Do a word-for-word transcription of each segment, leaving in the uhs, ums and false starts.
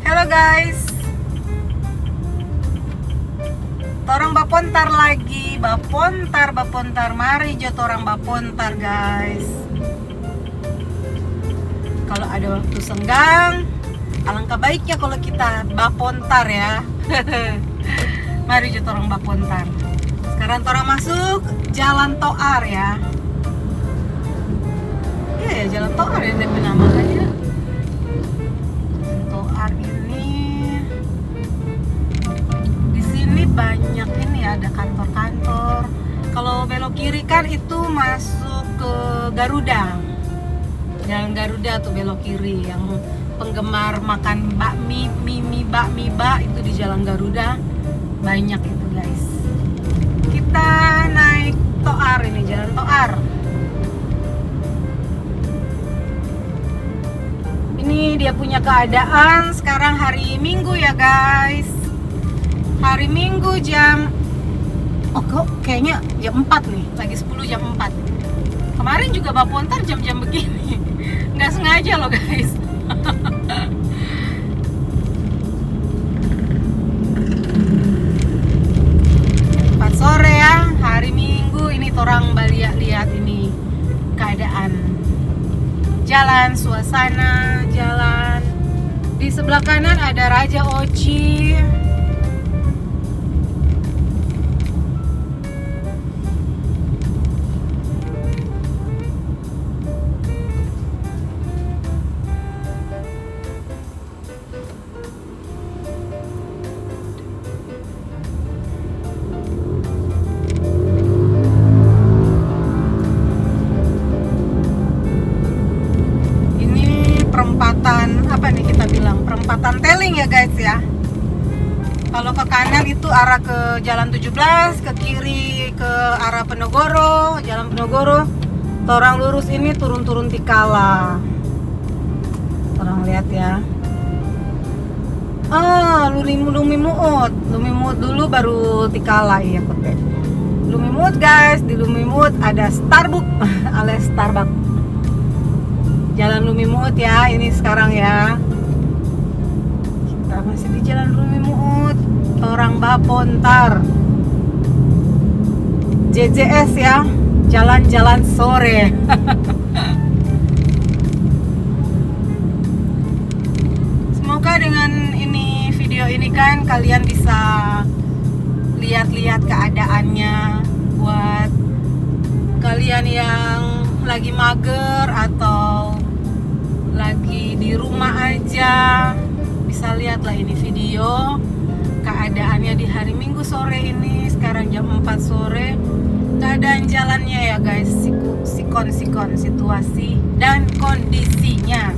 Halo guys, torang bapontar lagi, bapontar, bapontar. Mari jo torang bapontar guys. Kalau ada waktu senggang, alangkah baiknya kalau kita bapontar ya. Mari jo torang bapontar. Sekarang torang masuk Jalan Toar ya. Iya ya, Jalan Toar ya D P namanya. Toar ini di sini banyak ini ya, ada kantor-kantor. Kalau belok kiri kan itu masuk ke Garuda. Jalan Garuda tuh belok kiri, yang penggemar makan bakmi, mie, mie, bakmi, bak itu di Jalan Garuda banyak itu guys. Kita naik Toar ini, Jalan Toar. Ini dia punya keadaan sekarang hari Minggu ya guys. Hari Minggu jam oh kok kayaknya jam empat nih, lagi sepuluh jam empat. Kemarin juga bapontar jam-jam begini. Nggak sengaja loh guys. empat sore ya, hari Minggu ini torang balik lihat ini keadaan jalan, suasana jalan. Di sebelah kanan ada Raja Oci. Perempatan apa nih kita bilang, perempatan Teling ya guys ya. Kalau ke kanan itu arah ke Jalan tujuh belas, ke kiri ke arah Penogoro, Jalan Penogoro. Torang lurus ini turun-turun Tikala. Torang lihat ya. Oh, Lumimuut, Lumimuut dulu baru Tikala ya kote. Lumimuut guys, di Lumimuut ada Starbucks alias Starbucks. Jalan Lumimuut ya, ini sekarang ya. Kita masih di Jalan Lumimuut, torang bapontar. J J S ya, jalan-jalan sore. Semoga dengan ini video ini kan kalian bisa lihat-lihat keadaannya buat kalian yang lagi mager atau lagi di rumah aja, bisa lihatlah ini video keadaannya di hari Minggu sore ini. Sekarang jam empat sore, keadaan jalannya ya guys, sikon-sikon situasi dan kondisinya.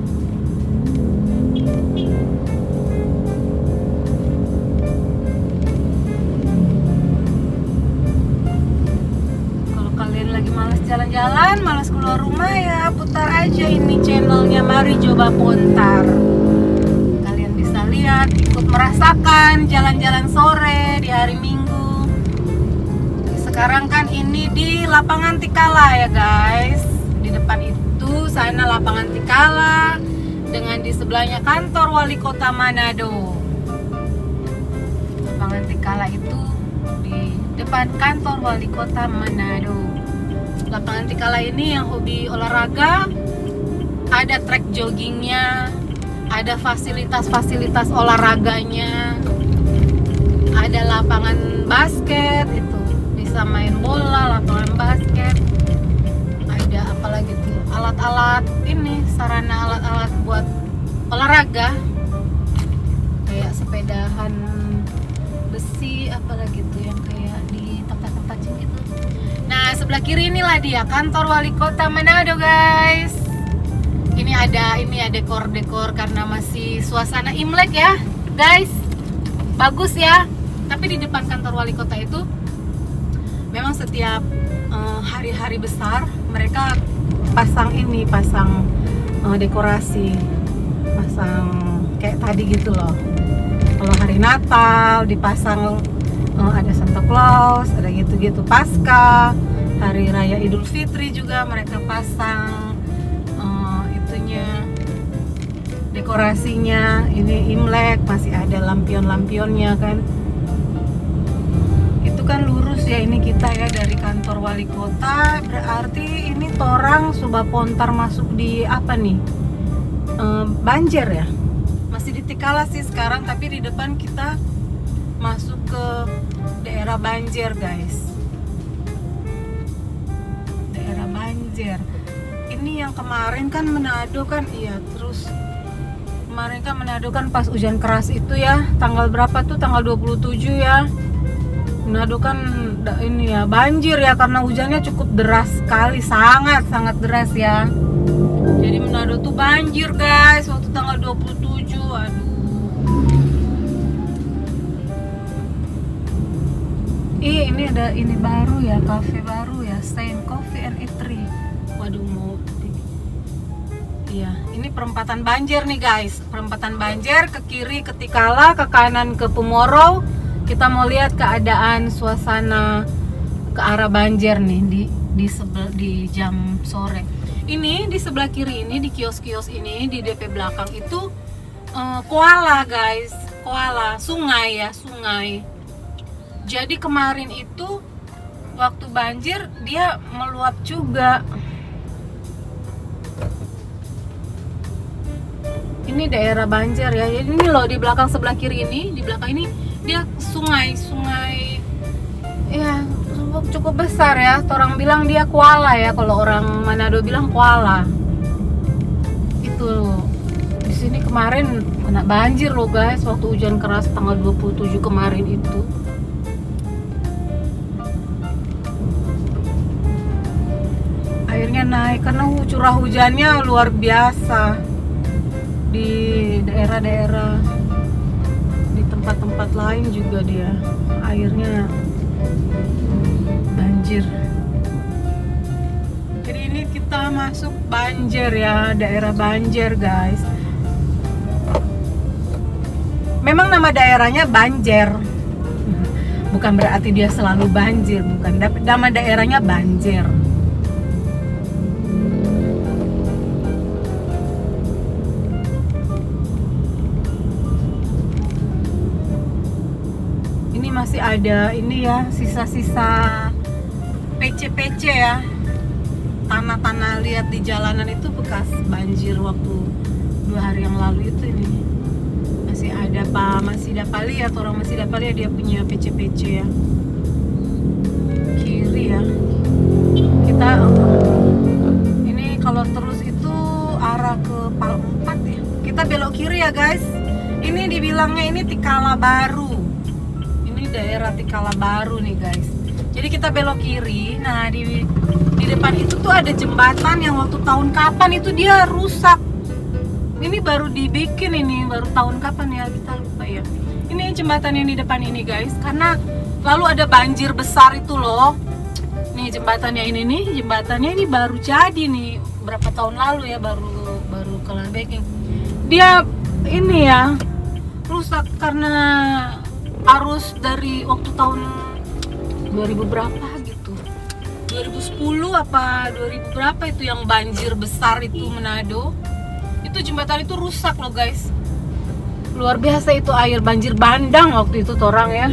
Kalau kalian lagi malas jalan-jalan, malas keluar rumah ya, putar aja ini channelnya Mari Coba Pontar. Kalian bisa lihat, ikut merasakan jalan-jalan sore di hari Minggu. Sekarang kan ini di lapangan Tikala ya guys. Di depan itu sana lapangan Tikala, dengan di sebelahnya kantor Wali Kota Manado. Lapangan Tikala itu di depan kantor Wali Kota Manado. Lapangan Tikala ini yang hobi olahraga, ada track joggingnya, ada fasilitas-fasilitas olahraganya, ada lapangan basket itu, bisa main bola, lapangan basket, ada apa lagi tuh, alat-alat ini, sarana alat-alat buat olahraga, kayak sepedahan besi, apalagi tuh yang kayak di tempat-tempat gitu. Nah, sebelah kiri inilah dia kantor Wali Kota Manado guys. Ini ada ini ada dekor-dekor karena masih suasana Imlek ya guys. Bagus ya. Tapi di depan kantor Wali Kota itu memang setiap hari-hari uh, besar mereka pasang ini, pasang uh, dekorasi, pasang kayak tadi gitu loh. Kalau hari Natal dipasang uh, ada Santa Claus, ada gitu-gitu. Pasca, hari Raya Idul Fitri juga mereka pasang uh, itunya dekorasinya. Ini Imlek, masih ada lampion-lampionnya kan. Itu kan lurus ya, ini kita ya dari kantor wali kota. Berarti ini torang Subah Pontar masuk di apa nih? E, Banjer ya. Masih di Tikala sih sekarang, tapi di depan kita masuk ke daerah Banjer guys. Daerah Banjer. Ini yang kemarin kan Manado kan, iya terus kemarin kan Manado kan pas hujan keras itu ya, tanggal berapa tuh, tanggal dua puluh tujuh ya. Manado kan ini ya banjir ya, karena hujannya cukup deras sekali, sangat sangat deras ya. Jadi Manado tuh banjir guys waktu tanggal dua puluh tujuh. Aduh. Ih, ini ada ini baru ya, cafe baru ya, Saint Coffee and Eatery. Waduh, mau iya, ini perempatan Banjer nih guys. Perempatan Banjer, ke kiri ke Tikala, ke kanan ke Pumoro. Kita mau lihat keadaan suasana ke arah Banjer nih di di sebelah di jam sore. Ini di sebelah kiri ini, di kios-kios ini, di D P belakang itu uh, koala guys, koala, sungai ya, sungai. Jadi kemarin itu waktu banjir dia meluap juga. Ini daerah Banjer ya. Ini loh di belakang sebelah kiri ini, di belakang ini dia sungai, sungai ya cukup besar ya. Orang bilang dia koala ya, kalau orang Manado bilang koala. Itu di sini kemarin kena banjir loh guys waktu hujan keras tanggal dua puluh tujuh kemarin itu. Airnya naik karena curah hujannya luar biasa di daerah-daerah, di tempat-tempat lain juga dia airnya banjir. Jadi ini kita masuk Banjer ya, daerah Banjer guys. Memang nama daerahnya Banjer, bukan berarti dia selalu banjir, bukan. Nama daerahnya Banjer. Masih ada ini ya, sisa-sisa P C P C ya, tanah-tanah lihat di jalanan itu bekas banjir waktu dua hari yang lalu itu. Ini masih ada pak, masih dapat lihat, orang masih dapat lihat dia punya P C P C ya. Kiri ya, kita ini kalau terus itu arah ke Pal empat ya, kita belok kiri ya guys. Ini dibilangnya ini Tikala Baru, daerah Tikala Baru nih guys. Jadi kita belok kiri. Nah di di depan itu tuh ada jembatan yang waktu tahun kapan itu dia rusak. Ini baru dibikin, ini baru tahun kapan ya, kita lupa ya. Ini jembatan yang di depan ini guys, karena lalu ada banjir besar itu loh. Nih jembatannya ini nih, jembatannya ini baru jadi nih berapa tahun lalu ya, baru baru kelar baking. Dia ini ya rusak karena arus dari waktu tahun dua ribu berapa gitu, dua ribu sepuluh apa dua ribu berapa itu yang banjir besar itu Manado. Itu jembatan itu rusak loh guys, luar biasa itu, air banjir bandang waktu itu torang ya.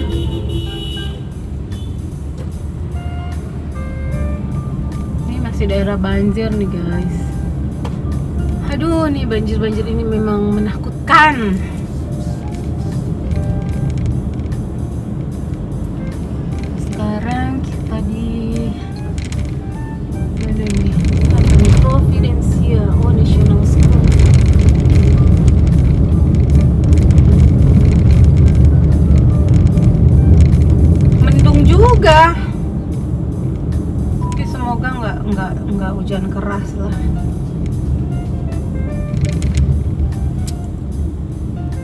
Ini masih daerah Banjer nih guys. Aduh nih banjir-banjir ini memang menakutkan. Sekarang kita di mana nih? Providencia, oh National School. Mendung juga. Tapi semoga nggak nggak nggak hujan keras lah.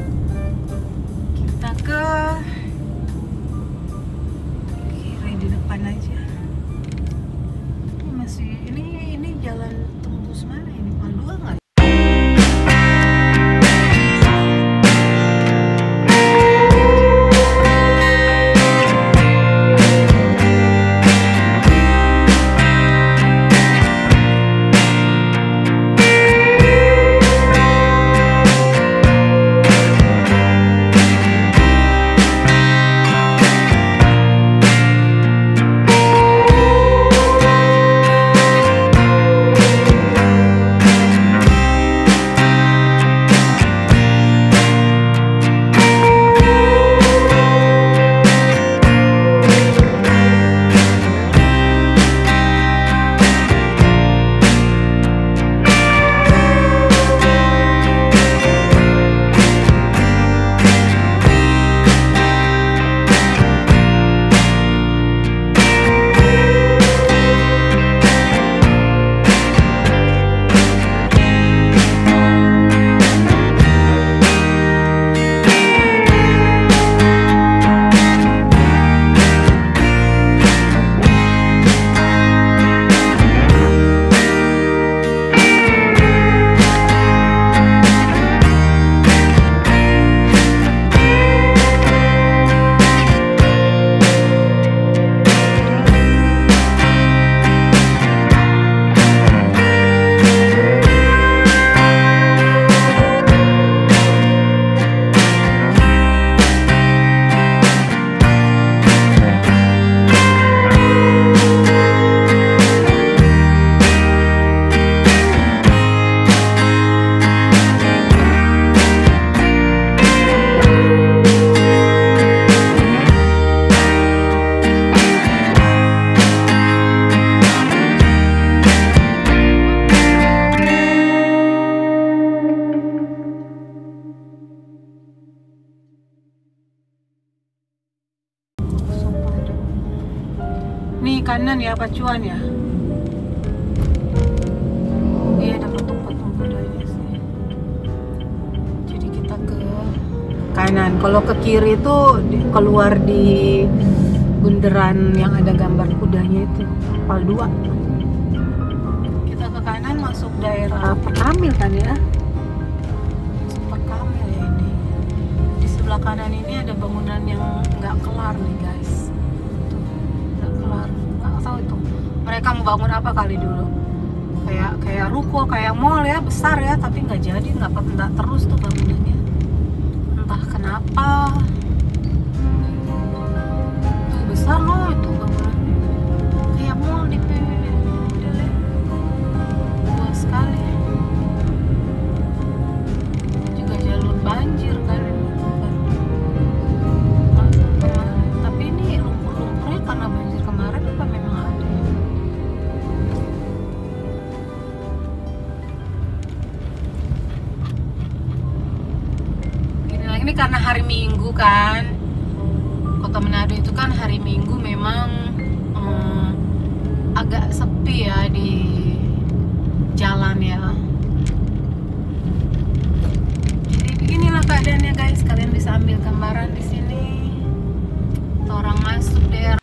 kanan ya, pacuan ya. Oh iya, ada patung-patung Budanya sih. Jadi kita ke kanan. Kalau ke kiri itu keluar di bundaran yang ada gambar kudanya itu, Pal dua. Kita ke kanan masuk daerah Perkamil kan ya. Masuk Perkamil ya ini. Di sebelah kanan ini ada bangunan yang nggak kelar nih guys. Tuh, nggak kelar. Nggak tahu itu mereka mau bangun apa kali dulu. Kayak kayak ruko, kayak mall ya, besar ya, tapi nggak jadi, nggak nggak terus tuh bangunannya. Entah kenapa. Tuh besar loh itu bangunannya. Kayak mall di P D L. Luas sekali. Juga jalur banjir kan. Tapi ini lumpur-lumpurnya karena banjir kemarin apa memang ada ya? Gini lagi, ini karena hari Minggu kan. Kota Manado itu kan hari Minggu memang hmm, agak sepi ya di jalan ya. Jadi beginilah keadaannya guys. Kalian bisa ambil gambaran di sini. Orang masuk daerah.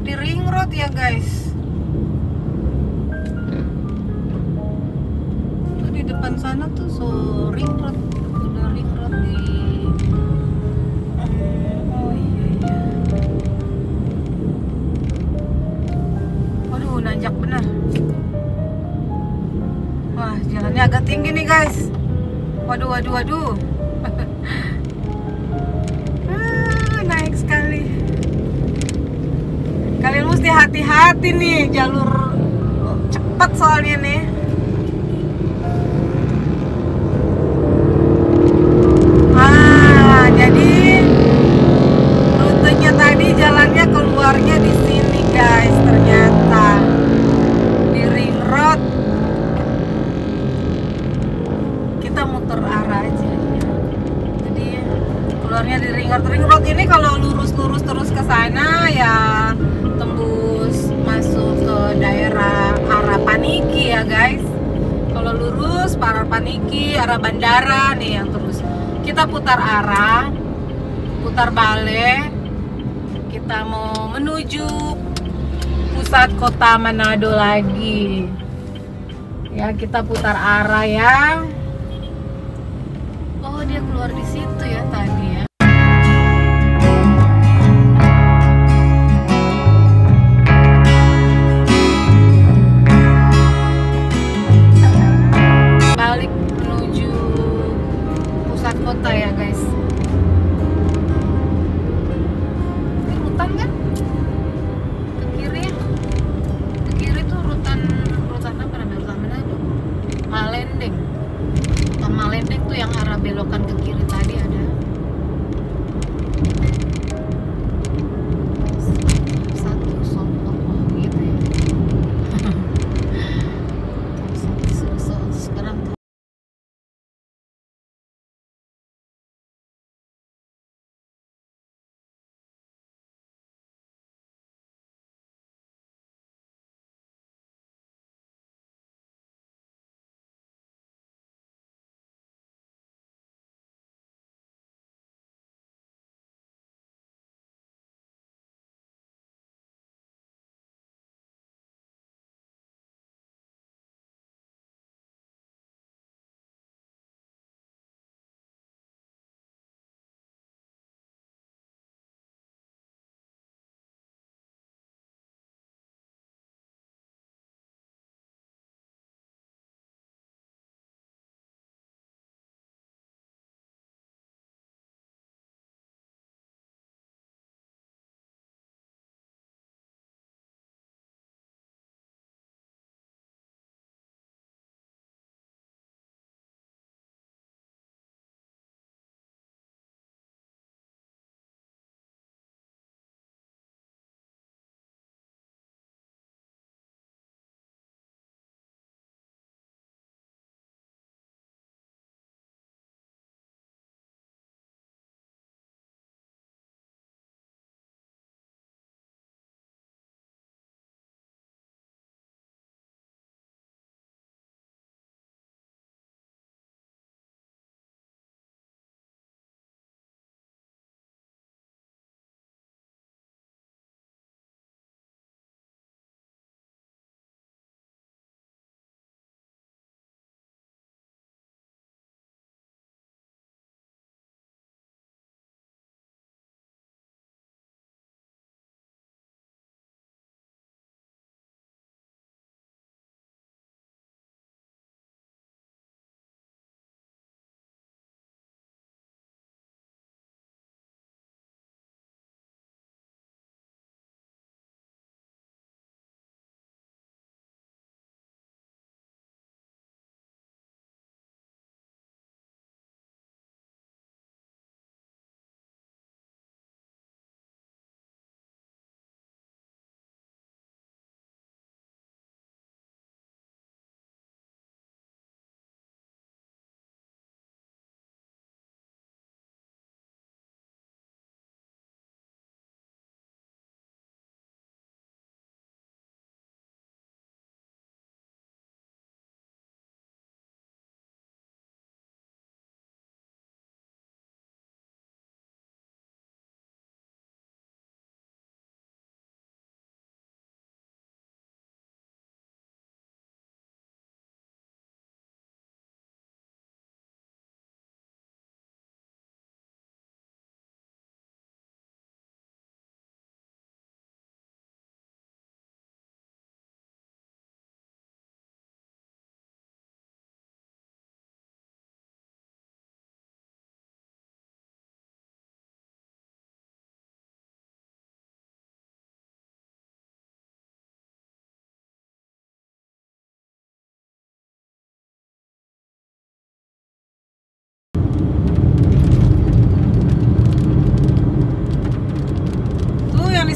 di ring road ya guys. Tuh di depan sana tuh so ring road, udah ring road di. Oh iya iya. Waduh nanjak benar. Wah jalannya agak tinggi nih guys. Waduh waduh waduh. Ah, naik sekali. Kalian mesti hati-hati nih, jalur cepat soalnya nih. Ah, jadi rutenya tadi jalannya keluarnya di sini guys, ternyata di ring road. Kita muter arah aja ya. Jadi keluarnya di ring road. Ring road ini kalau lurus-lurus terus ke sana ya tembus masuk ke daerah arah Paniki ya guys. Kalau lurus arah Paniki, arah bandara nih yang terus. Kita putar arah, putar balik. Kita mau menuju pusat kota Manado lagi. Ya, kita putar arah ya. Oh, dia keluar di situ ya tadi ya. Balik menuju pusat kota ya guys. Ini rutan kan? Ke kiri ya? Ke kiri tuh rutan rutan apa namanya? Rutan Manado. Malendeng. Rutan Malendeng tuh yang arah belokan ke kiri tadi ada. Satu Solo gitu ya. Satu sekarang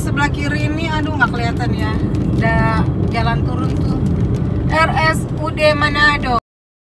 sebelah kiri ini, aduh nggak kelihatan ya. Ada jalan turun tuh. R S U D Manado.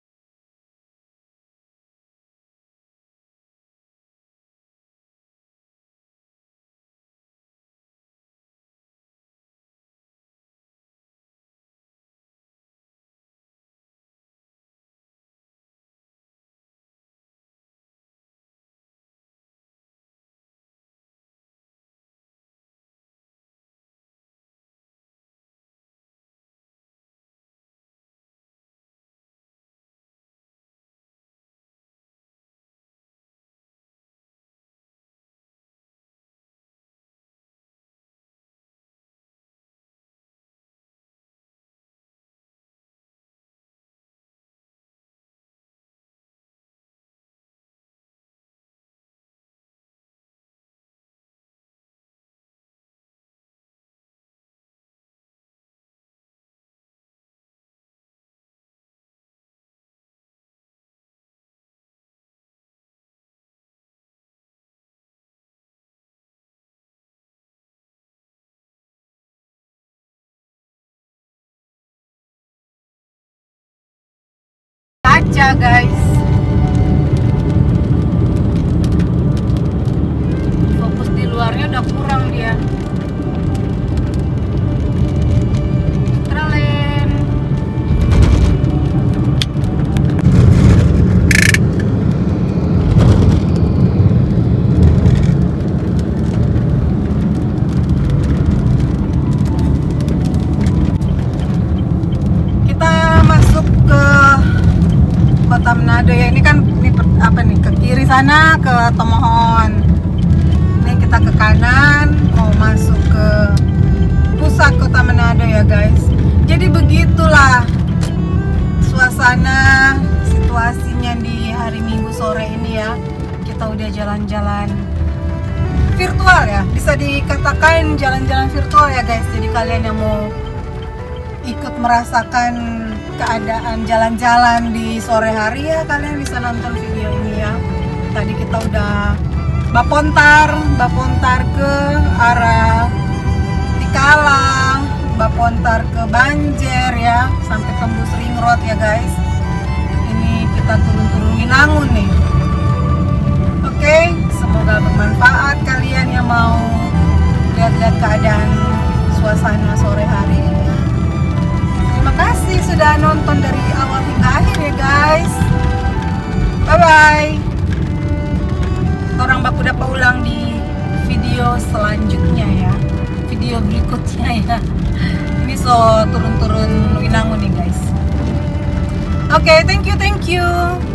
Kaca guys, fokus di luarnya udah kurang dia. Tralen. Kita masuk ke Kota Manado ya. Ini kan ini apa nih, ke kiri sana ke Tomohon. Ini kita ke kanan mau masuk ke pusat Kota Manado ya guys. Jadi begitulah suasana situasinya di hari Minggu sore ini ya. Kita udah jalan-jalan virtual ya, bisa dikatakan jalan-jalan virtual ya guys. Jadi kalian yang mau ikut merasakan keadaan jalan-jalan di sore hari ya, kalian bisa nonton video ini ya. Tadi kita udah bapontar, bapontar ke arah Tikala, bapontar ke Banjer ya, sampai tembus Ring Road ya guys. Ini kita turun-turun Winangun nih. Oke, semoga bermanfaat kalian yang mau lihat-lihat keadaan suasana sore hari. Terima kasih sudah nonton dari awal hingga akhir ya guys. Bye bye. Orang baku dapat ulang di video selanjutnya ya, video berikutnya ya. Ini so turun-turun Winangun nih guys. Oke, okay, thank you, thank you.